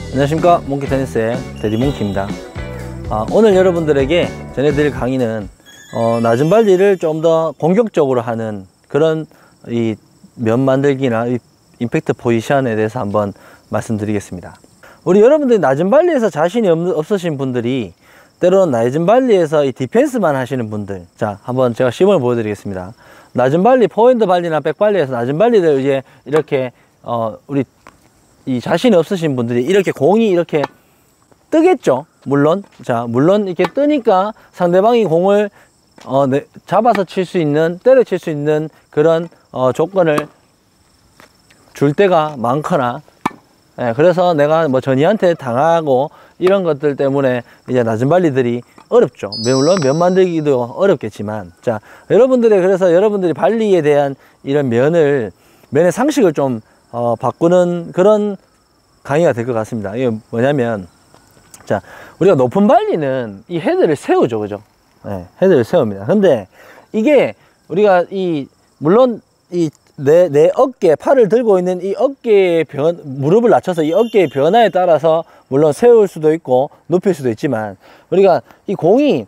안녕하십니까, 몽키 테니스의 데디 몽키입니다. 오늘 여러분들에게 전해드릴 강의는 낮은 발리를 좀 더 공격적으로 하는 그런 이 면 만들기나 이 임팩트 포지션에 대해서 한번 말씀드리겠습니다. 우리 여러분들이 낮은 발리에서 자신이 없으신 분들이 때로는 낮은 발리에서 이 디펜스만 하시는 분들, 자, 한번 제가 시범을 보여드리겠습니다. 낮은 발리, 포핸드 발리나 백 발리에서 낮은 발리를 이제 이렇게 우리 이 자신이 없으신 분들이 이렇게 공이 이렇게 뜨겠죠. 물론 이렇게 뜨니까 상대방이 공을 잡아서 칠 수 있는, 때려칠 수 있는 그런 조건을 줄 때가 많거나, 그래서 내가 뭐 전이한테 당하고 이런 것들 때문에 이제 낮은 발리들이 어렵죠. 물론 면 만들기도 어렵겠지만, 자, 그래서 여러분들이 발리에 대한 이런 면의 상식을 좀 바꾸는 그런 강의가 될 것 같습니다. 이게 뭐냐면, 자, 우리가 높은 발리는 이 헤드를 세우죠, 그죠? 헤드를 세웁니다. 근데 이게 우리가 물론 내 어깨, 팔을 들고 있는 이 어깨의 무릎을 낮춰서 이 어깨의 변화에 따라서 물론 세울 수도 있고 높일 수도 있지만, 우리가 이 공이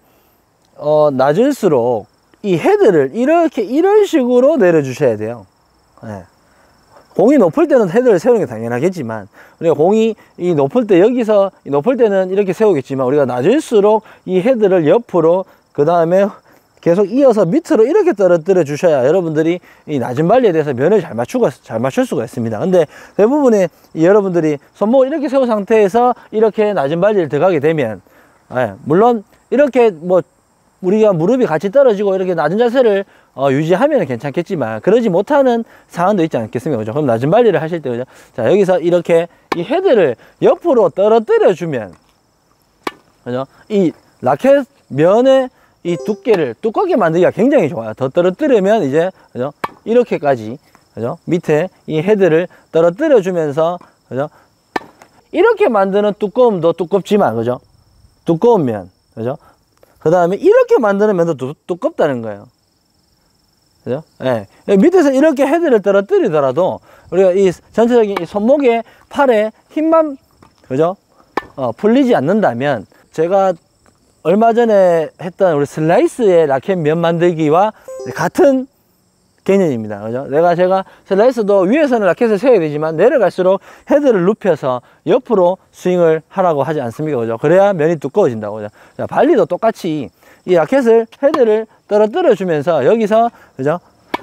낮을수록 이 헤드를 이런 식으로 내려주셔야 돼요. 공이 높을 때는 헤드를 세우는 게 당연하겠지만, 우리가 공이 높을 때는 이렇게 세우겠지만, 우리가 낮을수록 이 헤드를 옆으로, 그 다음에 계속 이어서 밑으로 이렇게 떨어뜨려 주셔야 여러분들이 이 낮은 발리에 대해서 면을 잘 맞출 수가 있습니다. 근데 대부분의 여러분들이 손목을 이렇게 세운 상태에서 이렇게 낮은 발리를 들어가게 되면, 물론 이렇게 뭐 우리가 무릎이 같이 떨어지고 이렇게 낮은 자세를 유지하면 괜찮겠지만, 그러지 못하는 상황도 있지 않겠습니까? 그죠? 그럼 낮은 발리를 하실 때, 그죠? 자, 여기서 이렇게 이 헤드를 옆으로 떨어뜨려 주면, 그죠? 이 라켓 면의 이 두께를 두껍게 만들기가 굉장히 좋아요. 더 떨어뜨리면 이제, 그죠? 이렇게까지, 그죠? 밑에 이 헤드를 떨어뜨려 주면서, 그죠? 이렇게 만드는 두꺼움도 두껍지만, 그죠? 두꺼운 면, 그죠? 그 다음에 이렇게 만드는 면도 두껍다는 거예요. 그죠? 밑에서 이렇게 헤드를 떨어뜨리더라도 우리가 이 전체적인 이 손목에 팔에 힘만, 그죠? 풀리지 않는다면, 제가 얼마 전에 했던 우리 슬라이스의 라켓 면 만들기와 같은 개념입니다. 그죠? 제가 슬라이스도 위에서는 라켓을 세워야 되지만 내려갈수록 헤드를 눕혀서 옆으로 스윙을 하라고 하지 않습니까? 그죠? 그래야 면이 두꺼워진다고. 그죠? 자, 발리도 똑같이 이 헤드를 떨어뜨려 주면서 여기서, 그죠?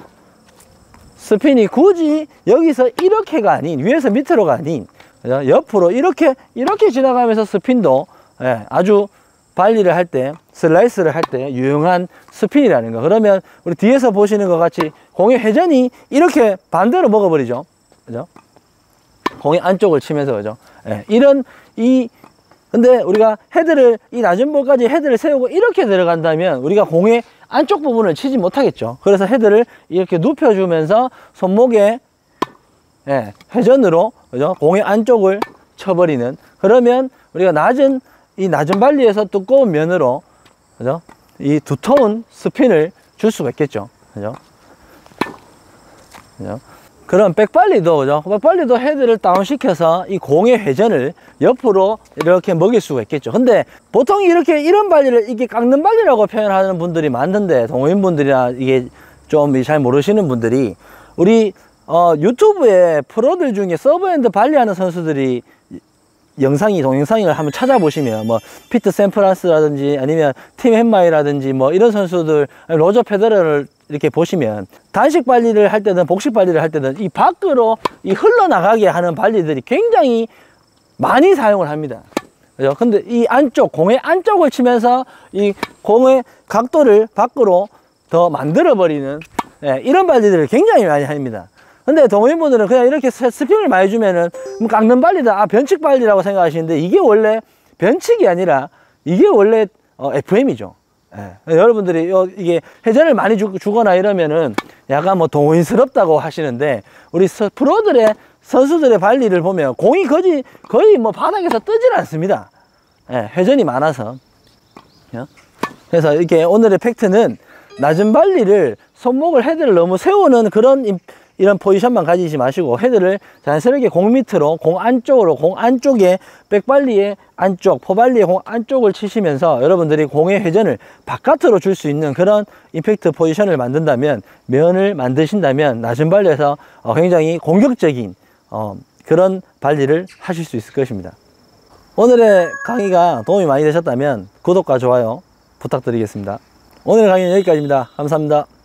스핀이 굳이 여기서 이렇게가 아닌, 위에서 밑으로가 아닌, 그죠? 옆으로 이렇게 지나가면서 스핀도 아주 발리를 할 때, 슬라이스를 할 때 유용한 스핀이라는 거. 그러면 우리 뒤에서 보시는 것 같이 공의 회전이 이렇게 반대로 먹어버리죠. 그죠? 공의 안쪽을 치면서, 그죠? 근데 우리가 이 낮은 볼까지 헤드를 세우고 이렇게 들어간다면 우리가 공의 안쪽 부분을 치지 못하겠죠. 그래서 헤드를 이렇게 눕혀주면서 손목에 회전으로, 그죠? 공의 안쪽을 쳐버리는, 그러면 우리가 이 낮은 발리에서 두꺼운 면으로, 그죠? 이 두터운 스핀을 줄 수가 있겠죠. 그죠? 그럼 백발리도, 그죠? 백발리도 헤드를 다운시켜서 이 공의 회전을 옆으로 이렇게 먹일 수가 있겠죠. 근데 보통 이런 발리를 이게 깎는 발리라고 표현하는 분들이 많던데, 동호인분들이나 이게 좀 잘 모르시는 분들이, 우리 유튜브에 프로들 중에 서브핸드 발리하는 선수들이 동영상을 한번 찾아보시면, 뭐 피트 샘프란스라든지 아니면 팀 헨마이라든지 뭐 이런 선수들, 로저 페더러를 이렇게 보시면 단식 발리를 할 때든 복식 발리를 할 때든 이 밖으로 흘러나가게 하는 발리들이 굉장히 많이 사용을 합니다. 그죠? 근데 이 공의 안쪽을 치면서 이 공의 각도를 밖으로 더 만들어 버리는 이런 발리들을 굉장히 많이 합니다. 근데 동호인분들은 그냥 이렇게 스핀을 많이 주면은 깎는 발리다, 변칙 발리라고 생각하시는데, 이게 원래 변칙이 아니라 이게 원래 FM이죠. 여러분들이 이게 회전을 많이 주거나 이러면은 약간 뭐 동호인스럽다고 하시는데, 우리 선수들의 발리를 보면 공이 거의 뭐 바닥에서 뜨질 않습니다. 회전이 많아서. 그래서 이렇게 오늘의 팩트는 낮은 발리를, 헤드를 너무 세우는 그런 이런 포지션만 가지지 마시고 헤드를 자연스럽게 공 밑으로, 공 안쪽으로, 공 안쪽에 백발리의 안쪽, 포발리의 공 안쪽을 치시면서 여러분들이 공의 회전을 바깥으로 줄 수 있는 그런 임팩트 포지션을 만든다면, 면을 만드신다면 낮은 발리에서 굉장히 공격적인 그런 발리를 하실 수 있을 것입니다. 오늘의 강의가 도움이 많이 되셨다면 구독과 좋아요 부탁드리겠습니다. 오늘의 강의는 여기까지입니다. 감사합니다.